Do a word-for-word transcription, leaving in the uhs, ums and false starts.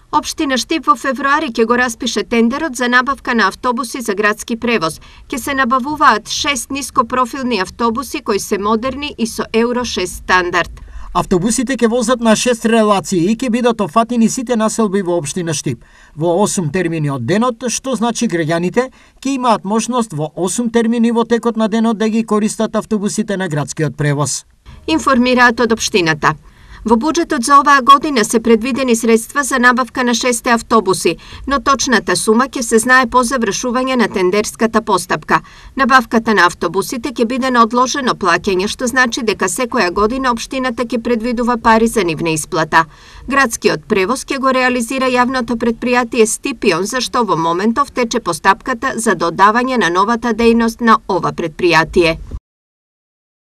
Општина Штип во февруари ќе го распише тендерот за набавка на автобуси за градски превоз. Ќе се набавуваат шест нископрофилни автобуси кои се модерни и со Евро шест стандард. Автобусите ќе возат на шест релации и ќе бидат офатени сите населби во општина Штип во осум термини од денот, што значи граѓаните ќе имаат можност во осум термини во текот на денот да ги користат автобусите на градскиот превоз. Информираат од општината. Во буџетот за оваа година се предвидени средства за набавка на шест автобуси, но точната сума ќе се знае по завршување на тендерската постапка. Набавката на автобусите ќе биде на одложено плаќање, што значи дека секоја година општината ќе предвидува пари за нивна исплата. Градскиот превоз ќе го реализира јавното претпријатие Стипион, за што во моментов тече постапката за додавање на новата дејност на ова претпријатие.